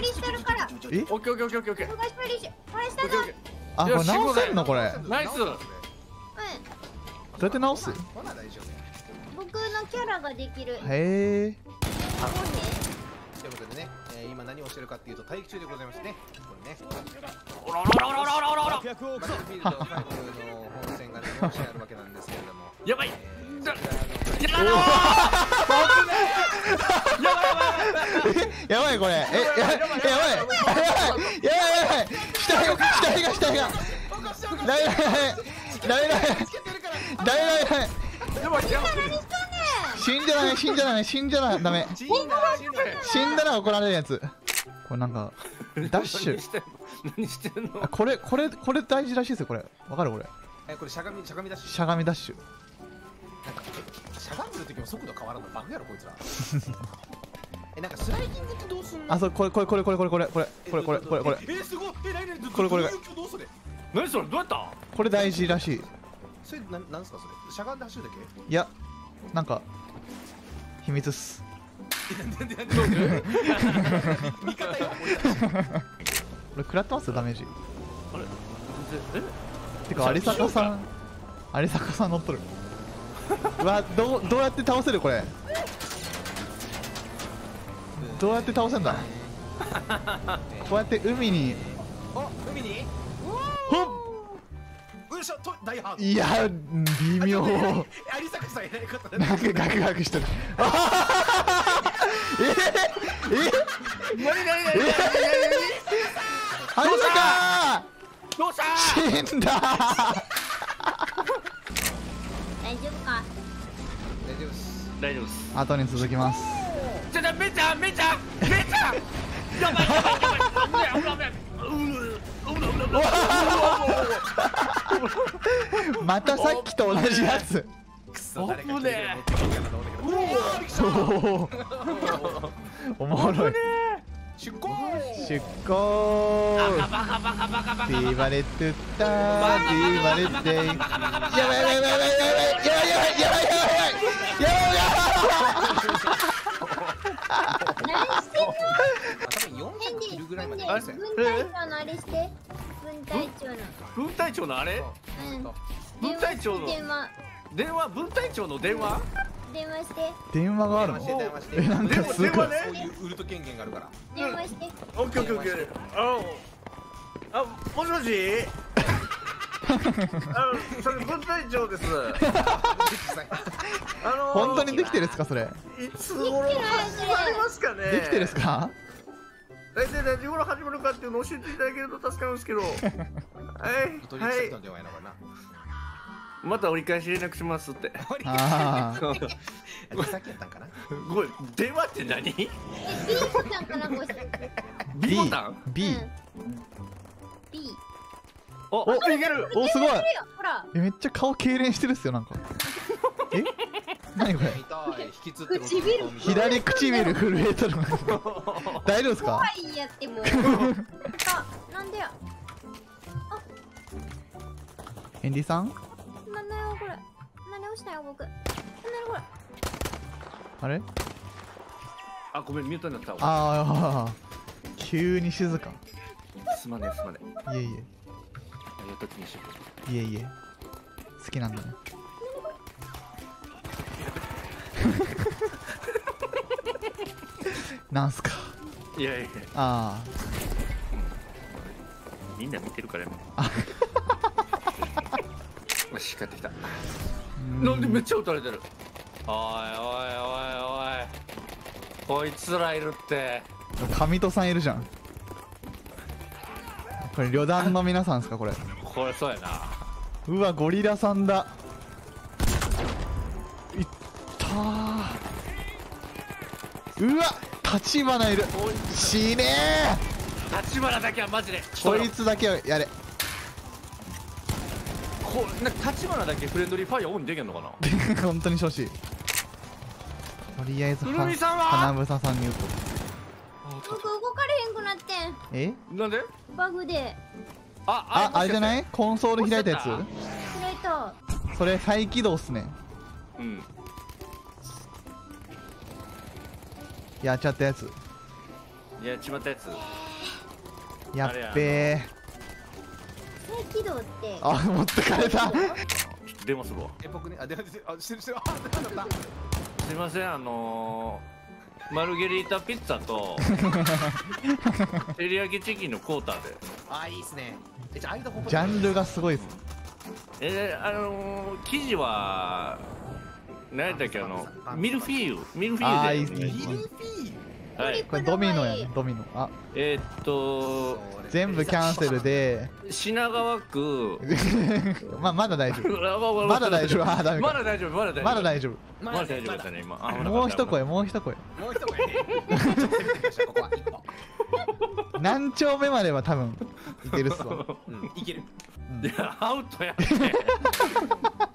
理してるから。 え、 オッケーオッケーオッケーオッケーオッケー。 僕が処理し、これ下だ。 あ、これ直せんのこれ。 ナイス。 どうやって直す？ 僕のキャラができる。 へえ。 ということでね、今何をしてるかっていうと待機中でございますね。これね。 おらおらおらおらおらおらおら。 バトルフィールド5の本戦がね、4試合あるわけなんですけれども。 やばい。 やばいこれ。やばい。やばい。下が。ダメ。死んじゃダメ。死んだら怒られるやつ。これなんかダッシュ。 何してんの？ これ大事らしいですよこれ。わかるこれ。 これしゃがみダッシュ。 しゃがみダッシュ。 なんかしゃがんでる時も速度変わらんのバグやろこいつら。なんかスライディングってどうすんの？ あ、そうこれ。 すごい。 これ。 何何それどうやった？ これ大事らしい。 それなんすかそれ？しゃがんで走るだけ？ いや、なんか秘密っす。 味方よ。 これ食らってますよダメージ。 あれ？ てか有坂さん乗っとる。うわ、どうやって倒せるこれ。どうやって倒せんだ。こうやって海に。 海に？ ほっ。 よいしょと大ハード。 いや、微妙。 有坂さんやないことなんかガクガクしてる。 何？ 有坂どうした？ 死んだ。 大丈夫か？ 大丈夫です。 後に続きます。 めちゃやばい。 またさっきと同じやつ。おもろい。 出航。 ビーバレットタービーバレットやばいやばい何してんの？ 多分400キルぐらいまで。 軍隊長のあれして。 分隊長のあれ？分隊長の電話？分隊長の電話？ 電話して。 電話があるの？なんかすごい。 そういうウルト権限があるから。 電話して。 オッケー。あ、もしもし。それ分隊長です。 本当にできてるんですかそれ？ いつ頃始まりますかね？ できてるんですか？ 大体何時頃始まるかっていうのを教えていただけると助かるんですけど。はい。また折り返し連絡しますって。 ああ。 さっきやったんかな。 ごめん、電話って何？ B ボタンかなこれ。 B ボタン？ B。 お、いける。 お、すごい。 ほら。 めっちゃ顔痙攣してるっすよなんか。え？何これ？左唇震えとる。大丈夫ですか？ 怖いやっても。あ、なんでや。 ヘンリーさん？ なんだよこれ。何をしたよ僕。なんだよこれ。 あれ？ あ、ごめんミュートになったわ。 ああ、急に静か。 すまねえ。 いえいえ。 やっと気にしよう。いえいえ。好きなんだね。なんすか。 いや。 ああ。 みんな見てるからね。よし、帰ってきた。なんでめっちゃ撃たれてる。おい。こいつらいるって。 上戸さんいるじゃん。これ旅団の皆さんですかこれ。 これそうやな。 うわ、ゴリラさんだ。いったー。うわ、立花いる。死ねー。立花だけはマジで。 こいつだけはやれ。 なんか立花だけフレンドリーファイアオンにできんのかな。 本当にしてほしい。とりあえず花房さんに打とう。 僕動かれへんくなってん。 え？ なんで？ バグで。 あれじゃない？コンソール開いたやつ？ 開いた。 それ再起動っすね。 うん。 やっちゃったやつ。 やっちまったやつ。 やっべえ。 再起動って。 あ、持ってかれた。 電話するわ。 僕ね、してるしてる。あ、なんだ。 すいません、マルゲリータピッツァと照り焼きチキンのクォーターで。 あ、いいっすね。じゃあ間ここジャンルがすごいです。 生地は何やったっけ、ミルフィーユあー、いいっで。 すね。 ミルフィーユ。 はい。 これドミノやね、ドミノ。あ、全部キャンセルで。 品川区。 まだ大丈夫。まだ大丈夫。あ、ダメか。 まだ大丈夫。 まだ大丈夫。 まだ大丈夫だったね、今。 もう一声、もう一声。 もう一声ね。ちょっと攻めてみましょう、ここは一歩。 何丁目までは多分いけるっすわ。 いける。 いや、アウトやって。